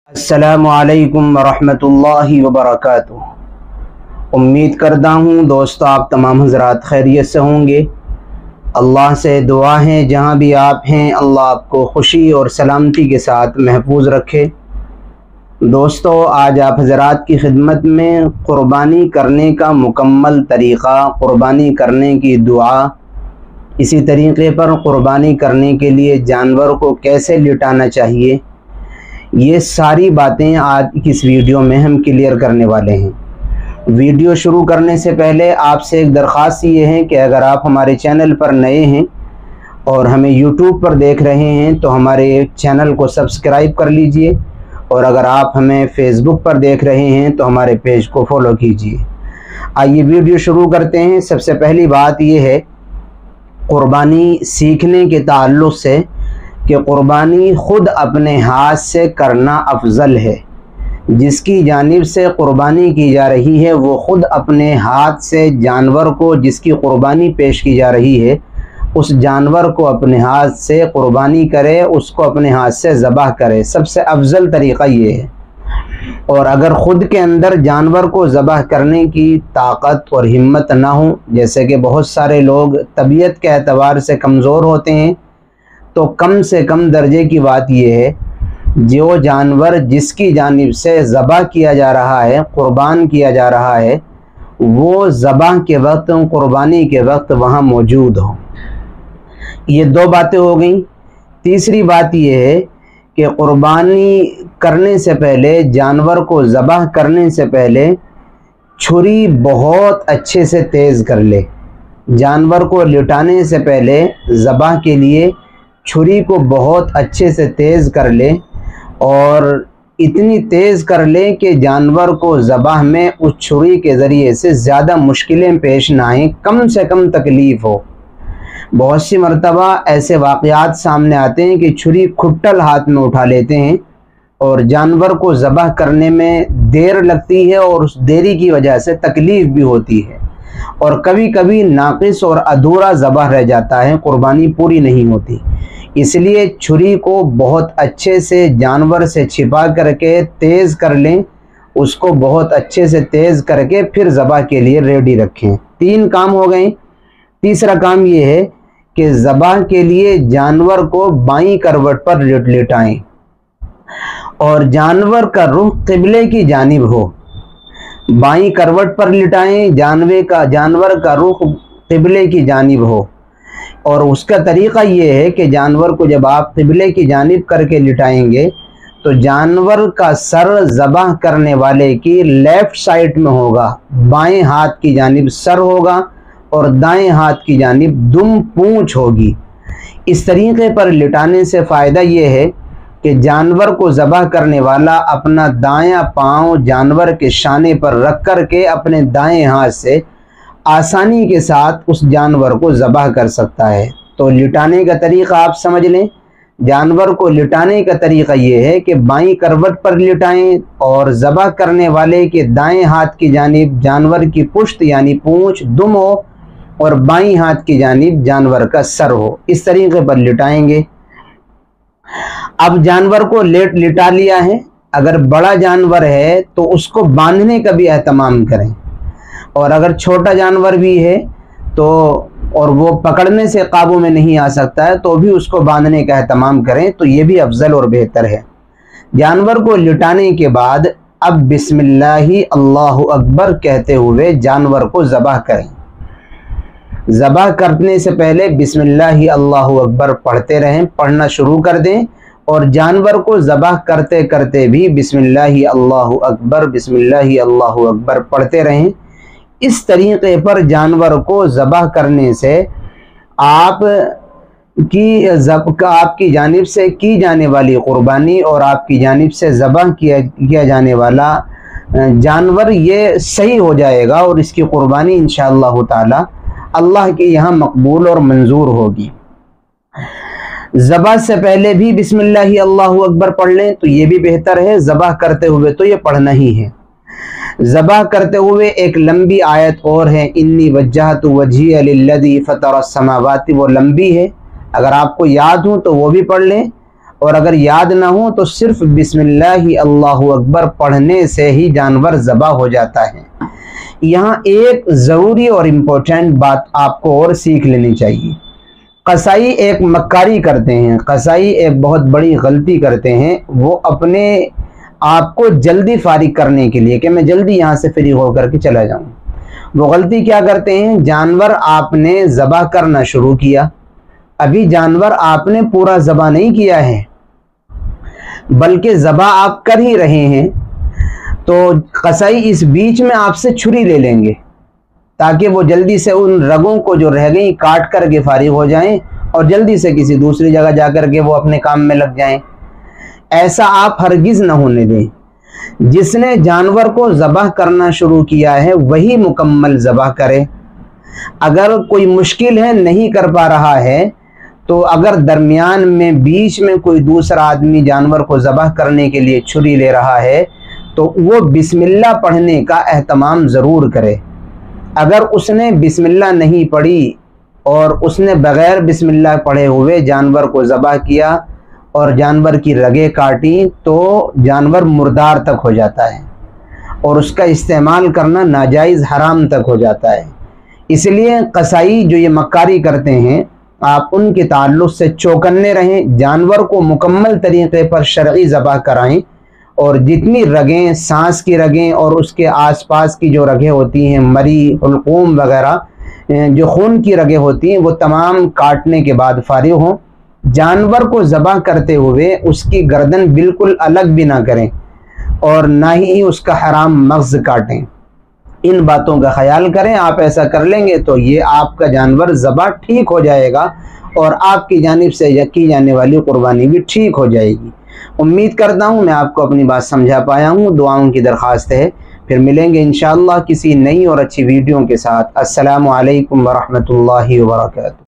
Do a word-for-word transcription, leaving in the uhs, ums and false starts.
अस्सलामुअलैकुम वरहमतुल्लाहि वबरकातुहू। उम्मीद करता हूँ दोस्तों आप तमाम हज़रात खैरियत से होंगे। अल्लाह से दुआ है जहाँ भी आप हैं अल्लाह आपको खुशी और सलामती के साथ महफूज रखे। दोस्तों आज आप हज़रात की खिदमत में क़ुरबानी करने का मुकम्मल तरीक़ा, क़ुरबानी करने की दुआ, इसी तरीक़े पर क़ुरबानी करने के लिए जानवर को कैसे लिटाना चाहिए, ये सारी बातें आज की इस वीडियो में हम क्लियर करने वाले हैं। वीडियो शुरू करने से पहले आपसे एक दरख्वास्त ये है कि अगर आप हमारे चैनल पर नए हैं और हमें यूट्यूब पर देख रहे हैं तो हमारे चैनल को सब्सक्राइब कर लीजिए, और अगर आप हमें फेसबुक पर देख रहे हैं तो हमारे पेज को फॉलो कीजिए। आइए वीडियो शुरू करते हैं। सबसे पहली बात यह है क़ुरबानी सीखने के ताल्लुक़ से कि क़ुरबानी ख़ुद अपने हाथ से करना अफजल है। जिसकी जानिब से क़ुरबानी की जा रही है वो ख़ुद अपने हाथ से जानवर को, जिसकी क़ुरबानी पेश की जा रही है उस जानवर को अपने हाथ से क़ुरबानी करे, उसको अपने हाथ से ज़बह करे। सबसे अफजल तरीक़ा ये है। और अगर ख़ुद के अंदर जानवर को ज़बह करने की ताकत और हिम्मत ना हो, जैसे कि बहुत सारे लोग तबीयत के एतबार से कमज़ोर होते हैं, तो कम से कम दर्जे की बात यह है जो जानवर जिसकी जानिब से ज़बह किया जा रहा है, क़ुरबान किया जा रहा है, वो ज़बह के वक्त, क़ुरबानी के वक्त वहाँ मौजूद हो। ये दो बातें हो गई। तीसरी बात यह है कि क़ुरबानी करने से पहले, जानवर को ज़बह करने से पहले छुरी बहुत अच्छे से तेज़ कर ले। जानवर को लिटाने से पहले ज़बह के लिए छुरी को बहुत अच्छे से तेज़ कर ले, और इतनी तेज़ कर ले कि जानवर को ज़बह में उस छुरी के ज़रिए से ज़्यादा मुश्किलें पेश ना आएँ, कम से कम तकलीफ़ हो। बहुत सी मरतबा ऐसे वाक़यात सामने आते हैं कि छुरी खुट्टल हाथ में उठा लेते हैं और जानवर को ज़बह करने में देर लगती है, और उस देरी की वजह से तकलीफ़ भी होती है, और कभी कभी नाक़िस और अधूरा ज़बह रह जाता है, क़ुरबानी पूरी नहीं होती। इसलिए छुरी को बहुत अच्छे से जानवर से छिपा करके तेज़ कर लें, उसको बहुत अच्छे से तेज़ करके फिर ज़बह के लिए रेडी रखें। तीन काम हो गए। तीसरा काम ये है कि ज़बह के लिए जानवर को बाईं करवट पर लिटाएं और जानवर का रुख क़िबले की जानिब हो। बाईं करवट पर लिटाएं, जानवर का जानवर का रुख क़िबले की जानिब हो। और उसका तरीक़ा ये है कि जानवर को जब आप क़िबले की जानिब करके लिटाएंगे तो जानवर का सर ज़बह करने वाले की लेफ़्ट साइड में होगा, बाएं हाथ की जानिब सर होगा और दाएं हाथ की जानिब दुम पूँछ होगी। इस तरीक़े पर लिटाने से फ़ायदा ये है कि जानवर को ज़बह करने वाला अपना दायां पाँव जानवर के शाने पर रख कर के अपने दाएं हाथ से आसानी के साथ उस जानवर को ज़बह कर सकता है। तो लिटाने का तरीक़ा आप समझ लें। जानवर को लिटाने का तरीक़ा ये है कि बाईं करवट पर लिटाएं और ज़बह करने वाले के दाएं हाथ की जानिब जानवर की पुश्त यानी पूँछ दुम हो, और बाईं हाथ की जानिब जानवर का सर हो। इस तरीक़े पर लिटाएंगे। अब जानवर को लेट लिटा लिया है। अगर बड़ा जानवर है तो उसको बांधने का भी एहतमाम करें, और अगर छोटा जानवर भी है तो और वो पकड़ने से काबू में नहीं आ सकता है तो भी उसको बांधने का एहतमाम करें, तो ये भी अफजल और बेहतर है। जानवर को लिटाने के बाद अब बिस्मिल्लाहि अल्लाहु अकबर कहते हुए जानवर को ज़बह करें। ज़बह करने से पहले बिस्मिल्लाहि अल्लाहु अकबर पढ़ते रहें, पढ़ना शुरू कर दें, और जानवर को ज़बह करते करते भी बिस्मिल्लाहि अल्लाहु अकबर बिस्मिल्लाहि अल्लाहु अकबर पढ़ते रहें। इस तरीक़े पर जानवर को ज़बह करने से आप की जब आपकी जानिब से की जाने वाली क़ुरबानी और आपकी जानिब से ज़बह किया किया जाने वाला जानवर ये सही हो जाएगा, और इसकी क़ुरबानी इंशाअल्लाह ताला अल्लाह के यहाँ मकबूल और मंजूर होगी। ज़बह से पहले भी बिस्मिल्लाहि अल्लाहु अकबर पढ़ लें तो ये भी बेहतर है। ज़बह करते हुए तो ये पढ़ना ही है। ज़बह करते हुए एक लंबी आयत और है, इन्नी वज्जहतु वजहिया लिल्लज़ी फ़तरस समावाति, वो लंबी है। अगर आपको याद हो तो वो भी पढ़ लें, और अगर याद ना हो तो सिर्फ बिस्मिल्लाहि अल्लाहु अकबर पढ़ने से ही जानवर ज़बा हो जाता है। यहाँ एक ज़रूरी और इम्पोर्टेंट बात आपको और सीख लेनी चाहिए। कसाई एक मक्कारी करते हैं, कसाई एक बहुत बड़ी गलती करते हैं। वो अपने आप को जल्दी फारिग करने के लिए कि मैं जल्दी यहाँ से फ्री होकर के चला जाऊँ, वो गलती क्या करते हैं, जानवर आपने ज़बह करना शुरू किया, अभी जानवर आपने पूरा ज़बह नहीं किया है बल्कि ज़बह आप कर ही रहे हैं, तो कसाई इस बीच में आपसे छुरी ले लेंगे ताकि वो जल्दी से उन रगों को जो रह गई काट कर के फारिग हो जाएं और जल्दी से किसी दूसरी जगह जाकर के वो अपने काम में लग जाएं। ऐसा आप हरगिज़ न होने दें। जिसने जानवर को ज़बह करना शुरू किया है वही मुकम्मल ज़बह करे। अगर कोई मुश्किल है, नहीं कर पा रहा है, तो अगर दरमियान में बीच में कोई दूसरा आदमी जानवर को ज़बह करने के लिए छुरी ले रहा है तो वो बिस्मिल्लाह पढ़ने का एहतमाम ज़रूर करे। अगर उसने बिस्मिल्लाह नहीं पढ़ी और उसने बग़ैर बिस्मिल्लाह पढ़े हुए जानवर को ज़बह किया और जानवर की रगें काटी तो जानवर मुर्दार तक हो जाता है और उसका इस्तेमाल करना नाजायज़ हराम तक हो जाता है। इसलिए कसाई जो ये मक्कारी करते हैं, आप उनके ताल्लुक़ से चौकन्ने रहें, जानवर को मुकम्मल तरीक़े पर शरई ज़बह कराएं और जितनी रगें, सांस की रगें और उसके आसपास की जो रगें होती हैं, मरी, हुल्कूम वगैरह जो खून की रगें होती हैं, वो तमाम काटने के बाद फारिग हों। जानवर को ज़बह करते हुए उसकी गर्दन बिल्कुल अलग भी ना करें और ना ही उसका हराम मग़ज़ काटें। इन बातों का ख्याल करें। आप ऐसा कर लेंगे तो ये आपका जानवर ज़बह ठीक हो जाएगा और आपकी जानिब से की जाने वाली कुर्बानी भी ठीक हो जाएगी। उम्मीद करता हूँ मैं आपको अपनी बात समझा पाया हूँ। दुआओं की दरख्वास्त है। फिर मिलेंगे इंशाअल्लाह किसी नई और अच्छी वीडियो के साथ। अस्सलामु अलैकुम व रहमतुल्लाहि व बरकातुहू।